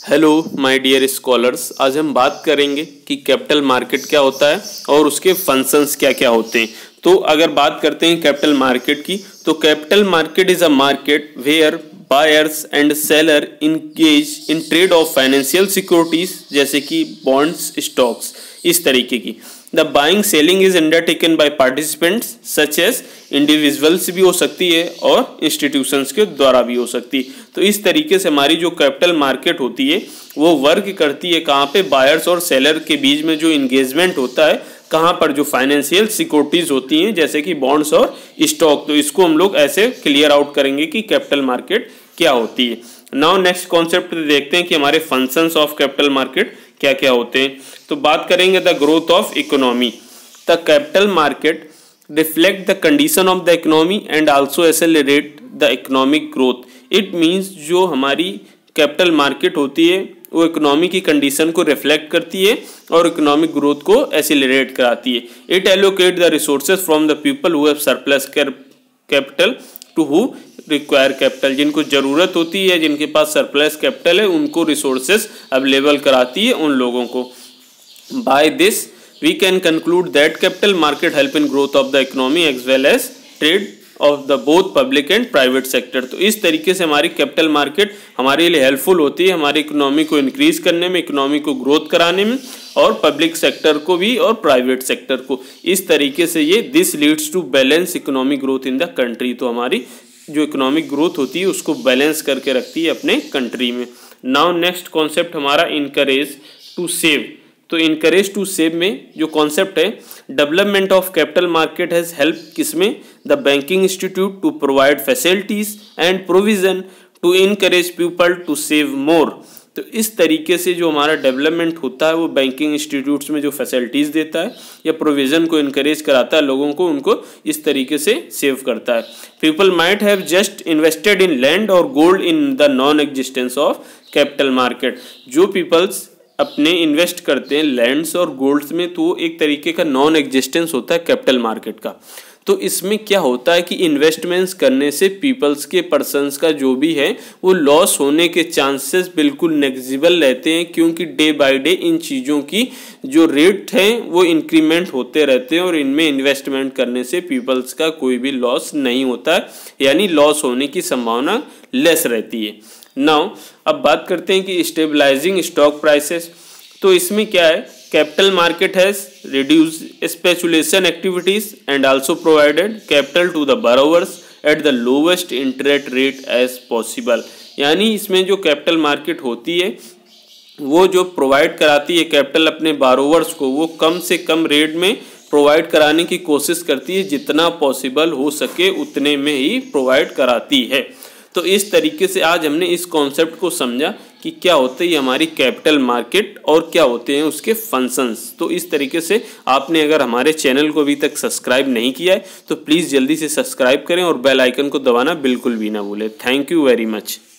Hello my dear scholars, आज हम बात करेंगे कि कैपिटल मार्केट क्या होता है और उसके फंक्शंस क्या क्या होते हैं। तो अगर बात करते हैं कैपिटल मार्केट की, तो capital market is a market where buyers and seller engage in trade of financial securities जैसे कि बॉन्ड्स, स्टॉक्स, इस तरीके की। The buying selling is undertaken by participants such as individuals भी हो सकती है और इंस्टीट्यूशंस के द्वारा भी हो सकती है। तो इस तरीके से हमारी जो कैपिटल मार्केट होती है वो वर्क करती है कहाँ पे, बायर्स और सेलर के बीच में जो इंगेजमेंट होता है, कहाँ पर, जो फाइनेंशियल सिक्योरिटीज होती हैं जैसे कि बॉन्ड्स और स्टॉक। तो इसको हम लोग ऐसे क्लियर आउट करेंगे कि कैपिटल मार्केट क्या होती है। नाउ नेक्स्ट कॉन्सेप्ट देखते हैं कि हमारे फंक्शंस ऑफ कैपिटल मार्केट क्या क्या होते हैं। तो बात करेंगे the growth of economy. The capital market reflect the condition of the economy and also accelerate the economic growth. It means जो हमारी कैपिटल मार्केट होती है वो इकोनॉमी की कंडीशन को रिफ्लेक्ट करती है और इकोनॉमिक ग्रोथ को एक्सेलरेट कराती है। It allocate the resources from the people who have surplus capital to who require capital. जिनको ज़रूरत होती है, जिनके पास सरप्लस कैपिटल है, उनको रिसोर्सेज अवेलेबल कराती है उन लोगों को। By this we can conclude that capital market help in growth of the economy as well as trade of the both public and private sector. तो इस तरीके से हमारी कैपिटल मार्केट हमारे लिए हेल्पफुल होती है हमारी इकोनॉमी को इंक्रीज करने में, इकोनॉमी को ग्रोथ कराने में, और पब्लिक सेक्टर को भी और प्राइवेट सेक्टर को। इस तरीके से ये this leads to balance economic growth in the country. तो हमारी जो इकोनॉमिक ग्रोथ होती है उसको बैलेंस करके रखती है अपने कंट्री में। नाउ नेक्स्ट कॉन्सेप्ट हमारा इनकरेज टू सेव। तो इनकरेज टू सेव में जो कॉन्सेप्ट है, development of capital market has help किसमें, the banking institute to provide facilities and provision to encourage people to save more. तो इस तरीके से जो हमारा डेवलपमेंट होता है वो बैंकिंग इंस्टीट्यूट्स में जो फैसिलिटीज़ देता है या प्रोविज़न को इनकरेज कराता है लोगों को, उनको इस तरीके से सेव करता है। People might have just invested in land और gold in the non existence of capital market. जो पीपल्स अपने इन्वेस्ट करते हैं लैंड्स और गोल्ड्स में, तो एक तरीके का नॉन एग्जिस्टेंस होता है कैपिटल मार्केट का। तो इसमें क्या होता है कि इन्वेस्टमेंट्स करने से पीपल्स के पर्सन्स का जो भी है वो लॉस होने के चांसेस बिल्कुल नेग्लिजिबल रहते हैं, क्योंकि डे बाय डे इन चीज़ों की जो रेट हैं वो इंक्रीमेंट होते रहते हैं और इनमें इन्वेस्टमेंट करने से पीपल्स का कोई भी लॉस नहीं होता है, यानी लॉस होने की संभावना लेस रहती है। नाउ अब बात करते हैं कि स्टेबलाइजिंग स्टॉक प्राइसेस। तो इसमें क्या है, capital market has reduce speculation activities and also provided capital to the borrowers at the lowest interest rate as possible. यानी इसमें जो कैपिटल मार्केट होती है वो जो प्रोवाइड कराती है कैपिटल अपने बोरोवर्स को, वो कम से कम रेट में प्रोवाइड कराने की कोशिश करती है, जितना पॉसिबल हो सके उतने में ही प्रोवाइड कराती है। तो इस तरीके से आज हमने इस कॉन्सेप्ट को समझा कि क्या होती है हमारी कैपिटल मार्केट और क्या होते हैं उसके फंक्शंस। तो इस तरीके से आपने अगर हमारे चैनल को अभी तक सब्सक्राइब नहीं किया है तो प्लीज़ जल्दी से सब्सक्राइब करें और बेल आइकन को दबाना बिल्कुल भी ना भूलें। Thank you very much.